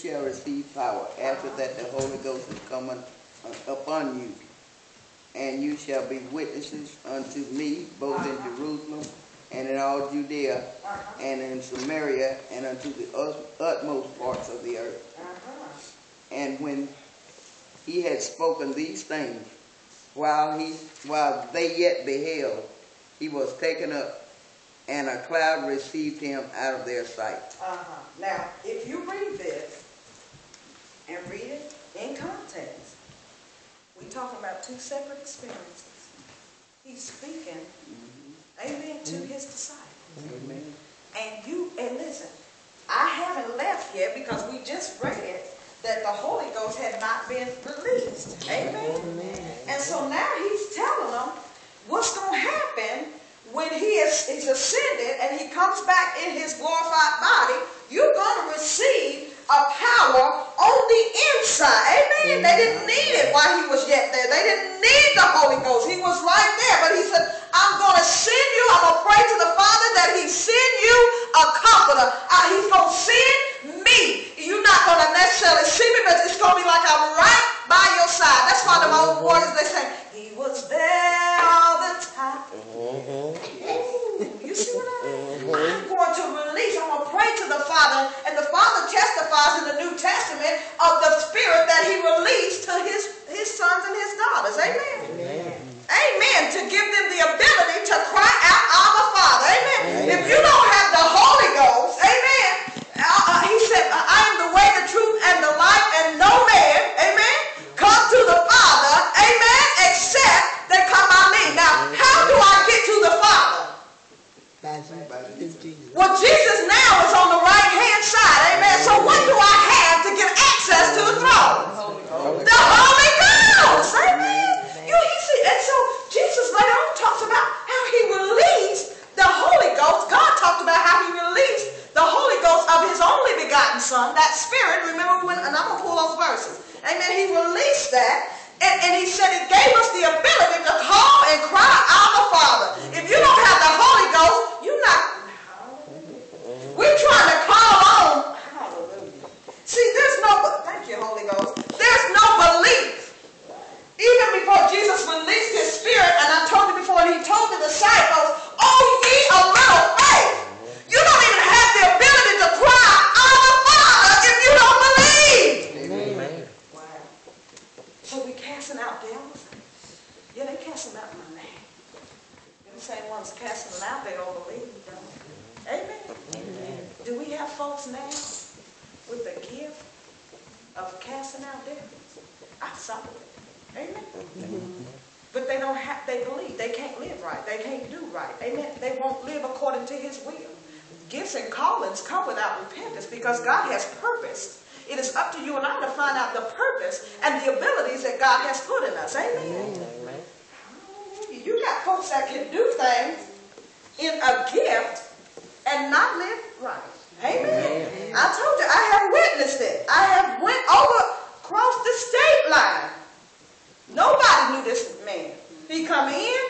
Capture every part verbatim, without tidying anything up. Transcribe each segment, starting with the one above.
shall receive power. After that the Holy Ghost is coming upon you. And you shall be witnesses unto me, both uh-huh. in Jerusalem and in all Judea, uh-huh. and in Samaria, and unto the utmost parts of the earth. Uh-huh. And when he had spoken these things, while he, while they yet beheld, he was taken up, and a cloud received him out of their sight. Uh-huh. Now, if you read this and read it in context, we're talking about two separate experiences. He's speaking, mm-hmm. amen, to mm-hmm. his disciples. Amen. And you, and listen, I haven't left yet because we just read that the Holy Ghost had not been released. Amen. Amen. And so now he's telling them what's going to happen when he is he's ascended and he comes back in his glorified body. You're going to receive a power on the inside. Amen. They didn't need it while he was yet there. They didn't need the Holy Ghost. He was right there. But he said, I'm going to send you. I'm going to pray to the Father that he send you a comforter. Uh, he's going to send me. You're not going to necessarily see me, but it's going to be like I'm right by your side. That's why the old warriors, they say, he was there all the time. Ooh, you see what I mean? I'm going to release. I'm going to pray to the Father, and the Father testifies in the New Testament of the Spirit that he released to his, his sons and his daughters. Amen. Amen. Amen. To give them the ability to cry out, Abba, Father. Amen. Amen. If you don't have the Holy Ghost, amen, uh, uh, he said, I am the way, the truth, and the life, and no man, amen, come to the Father, amen, except they come by me. Now, how do I get to the Father? Well, Jesus now is on the right-hand side, amen. So what do I have to get access to the throne? The Holy Ghost, amen. You, he see, and so Jesus later on talks about how he released the Holy Ghost. God talked about how he released the Holy Ghost of his only begotten Son, that Spirit. Remember when, and I'm going to pull those verses. Amen. He released that. And, and he said it gave us the ability to call and cry out the Father. If you don't have the Holy Ghost, you're not. We're trying to call on. See, there's no, thank you, Holy Ghost. There's no belief. Even before Jesus released his Spirit, and I told you before, and he told the disciples, oh, ye of little faith. You don't even have the ability to cry out the Father if you don't believe. Amen. Wow. So we casting out devils? Yeah, they casting out in my name. Them same ones casting them out, they don't believe, don't they? Amen. Amen. Do we have folks now with the gift of casting out devils? I saw it. Amen. Mm-hmm. But they don't have, they believe. They can't live right. They can't do right. Amen. They won't live according to his will. Gifts and callings come without repentance because God has purpose. It is up to you and I to find out the purpose and the abilities that God has put in us. Amen. Amen. You got folks that can do things in a gift and not live right. Amen. Amen. I told you, I have witnessed it. I have went over across the state line. Nobody knew this man. He come in,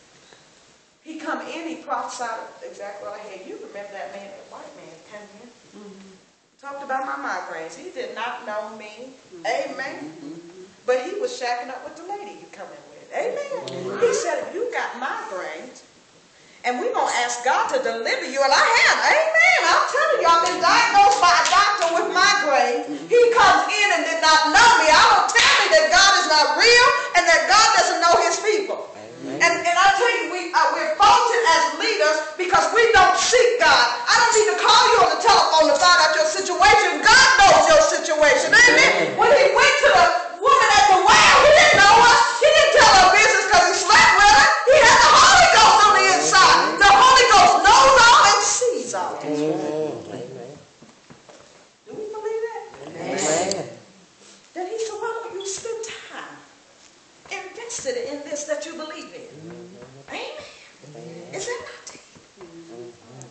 he come in, he prophesied exactly what I had. You remember that man, that white man came in? Mm-hmm. Talked about my migraines. He did not know me. Mm-hmm. Amen. Mm-hmm. But he was shacking up with the lady you come in with. Amen. Mm-hmm. He said, if you got migraines, and we're going to ask God to deliver you. And I have. Amen. I'm telling you, I've been diagnosed by a doctor with migraine. He comes in and did not know me. I don't tell me that God is not real and that God doesn't know his people. And, and I tell you, we, uh, we're faulted as leaders because we don't seek God. I don't need to call you on the telephone to find out your situation. God knows your situation. Amen. When he went to the woman at the well, he didn't know her. He didn't tell her business because he slept with her. He had the Holy Ghost on the inside. The Holy Ghost knows all and sees all. Amen. Do we believe that? Amen. Then he said, why don't you spend time invested in this that you believe in? Amen. Amen. Is that not deep? Mm-hmm.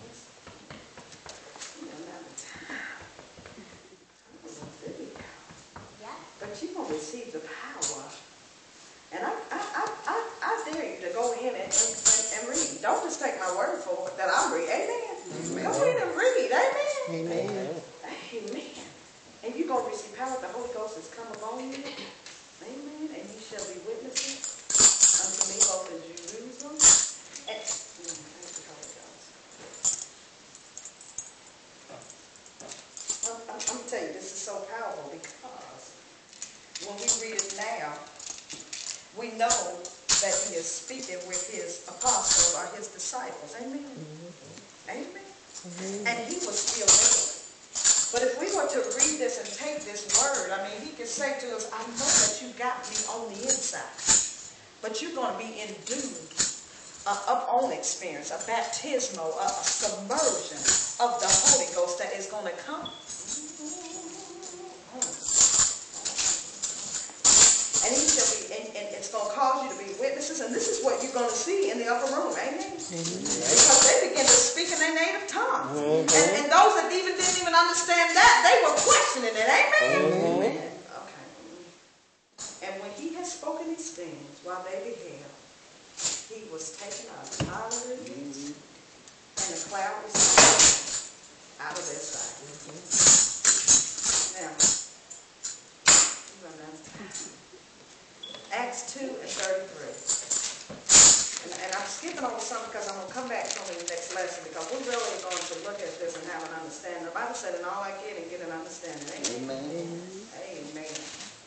But you're going to receive the power. And I, I, I, I, I dare you to go in and, and, and read. Don't just take my word for it that I'm reading. Amen. Amen. Go in and read. Amen. Amen. Amen. And you're going power of the Holy Ghost has come upon you. Amen. And you shall be witnesses unto me both in Jerusalem and mm, thank you, Holy Ghost. I'm, I'm, I'm telling you, this is so powerful because when we read it now, we know that he is speaking with his apostles or his disciples. Amen. Mm-hmm. Amen. Mm-hmm. And he was still there. But if we were to read this and take this word, I mean, he could say to us, I know that you got me on the inside, but you're going to be endued, uh, up on experience, a baptismal, a, a submersion of the Holy Ghost that is going to come. And he shall be, and, and it's going to cause you to be witnesses, and this is what you're going to see in the upper room. Amen. Mm-hmm. Because they begin to speak in their native tongue. Mm-hmm. and, and those that even didn't even understand that, they were questioning it. Amen. Mm-hmm. Okay. And when he had spoken these things while they beheld, he was taken up. Hallelujah. Mm-hmm. And the cloud was taken out of their sight. Mm-hmm. Now, run down. Acts two and thirty-three. And, and I'm skipping over something because I'm going to come back to it in the next lesson because we're really going to look at this and have an understanding. The Bible said, in all I get and get an understanding. Amen. Amen. Amen.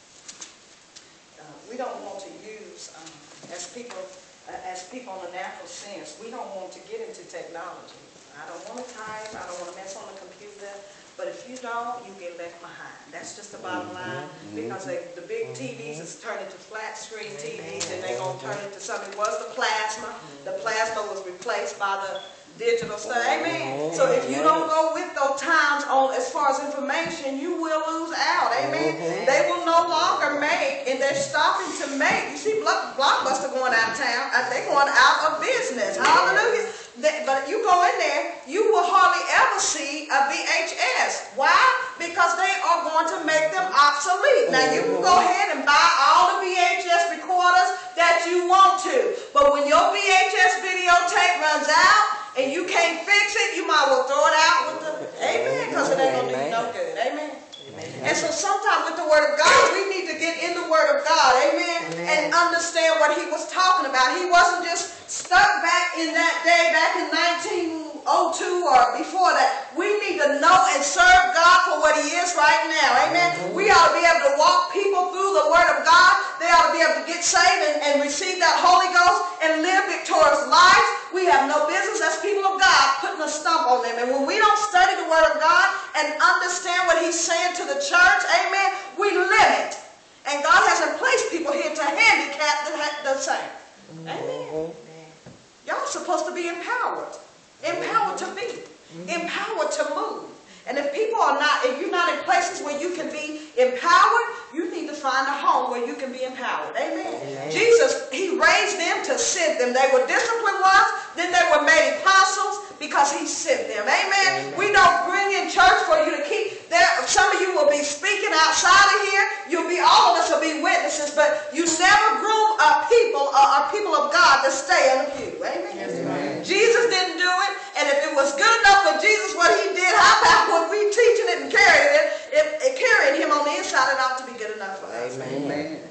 Uh, we don't want to use, um, as people, uh, as people in the natural sense, we don't want to get into technology. I don't want to type. I don't want to mess on the computer. But if you don't, you get left behind. That's just the bottom line. Because they, the big T Vs is turned into flat screen T Vs, and they're going to turn it to something. It was the plasma. The plasma was replaced by the digital stuff. Amen. So if you don't go with those times on as far as information, you will lose out. Amen. They will no longer make, and they're stopping to make. You see Blockbuster going out of town. They're going out of business. Hallelujah. But you go in there, you will hardly ever see a V H S. Why? Because they are going to make them obsolete. Now, you can go ahead and buy all the V H S recorders that you want to. But when your V H S videotape runs out and you can't fix it, you might well throw it out with the, amen, because it ain't going to do no good. Amen. And so sometimes with the Word of God, we need to get in the Word of God, amen, amen, and understand what he was talking about. He wasn't just stuck back in that day, back in nineteen oh two or before that. We need to know and serve God for what he is right now, amen. We ought to be able to walk people through the Word of God. They ought to be able to get saved and, and receive that Holy Ghost and live victorious lives. We have no business as people of God putting a stump on them. And when we don't study the Word of God and understand what he's saying to the church, amen, we limit. And God hasn't placed people here to handicap the, the same. Amen. Y'all are supposed to be empowered. Empowered to be. Empowered to move. And if people are not, if you're not in places where you can be empowered, you need to find a home where you can be empowered. Amen. Amen. Jesus, he raised them to send them. They were disciplined ones, then they were made apostles because he sent them. Amen. Amen. We don't bring in church for you to keep there. Some of you will be speaking outside of here. You'll be, all of us will be witnesses, but you never groom a people or a people of God to stay in the pew. Amen. Yes, amen. Jesus didn't do it, and if it was good enough for Jesus what he did, how about when we teaching it and carrying it, if it carrying him on the inside, it ought to be good enough for us. Amen. Amen.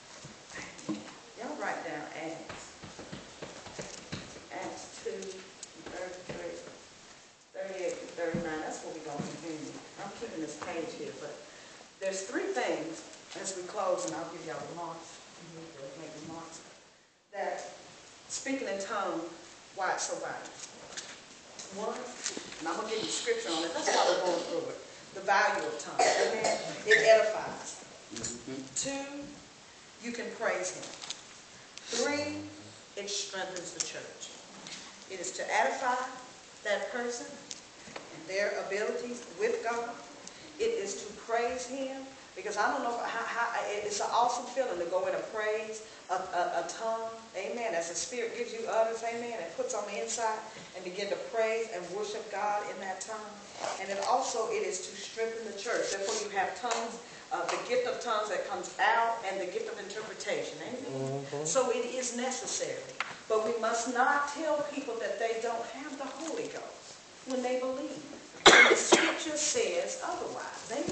Y'all write down Acts. Acts two, thirty-three, thirty-eight to thirty-nine. That's what we're going to continue. I'm keeping this page here, but there's three things as we close, and I'll give y'all remarks. You need to make remarks. That speaking in tongues, why it's so vital. One, and I'm going to give you scripture on it. That's why we're going through it. The value of tongues. Amen. It edifies. Mm-hmm. Two, you can praise him. Three, it strengthens the church. It is to edify that person and their abilities with God. It is to praise him. Because I don't know how, how it's an awesome feeling to go in and praise a, a, a tongue, amen, as the Spirit gives you utterance, amen, and puts on the inside and begin to praise and worship God in that tongue. And it also, it is to strengthen the church. Therefore, you have tongues, uh, the gift of tongues that comes out and the gift of interpretation, amen. Mm-hmm. So it is necessary. But we must not tell people that they don't have the Holy Ghost when they believe. And the Scripture says otherwise, amen.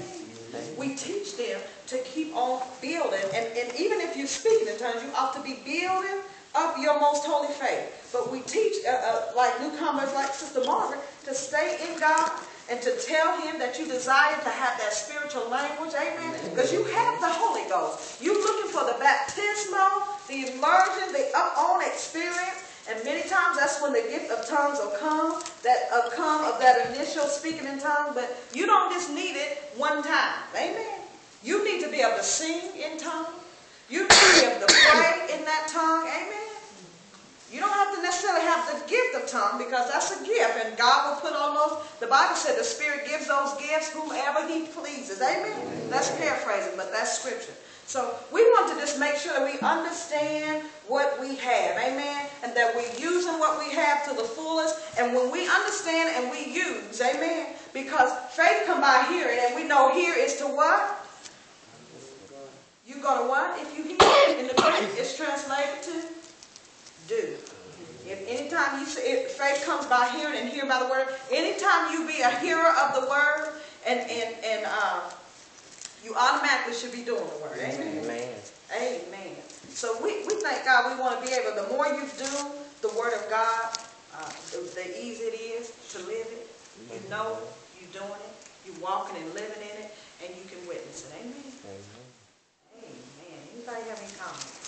We teach them to keep on building. And, and even if you're speaking in tongues, you ought to be building up your most holy faith. But we teach, uh, uh, like newcomers like Sister Margaret, to stay in God and to tell him that you desire to have that spiritual language. Amen. Because you have the Holy Ghost. You're looking for the baptismal, the immersion, the up-on experience. And many times that's when the gift of tongues will come, that will come of that initial speaking in tongues. But you don't just need it one time. Amen. You need to be able to sing in tongues. You need to be able to pray in that tongue. Amen. You don't have to necessarily have the gift of tongue, because that's a gift. And God will put on those. The Bible said the Spirit gives those gifts whomever he pleases. Amen. That's paraphrasing, but that's scripture. So we want to just make sure that we understand what we have. Amen. And that we're using what we have to the fullest. And when we understand and we use, amen, because faith come by hearing, and we know hear is to what? You go to what? If you hear in the Greek, it's translated to do. If anytime you say, if faith comes by hearing and hear by the word, anytime you be a hearer of the word, and and and uh, you automatically should be doing the word. Amen. Amen. Amen. So we, we thank God. We want to be able, the more you do the word of God, uh, the, the easier it is to live it. You know you're doing it. You're walking and living in it, and you can witness it. Amen. Amen. Amen. Anybody have any comments?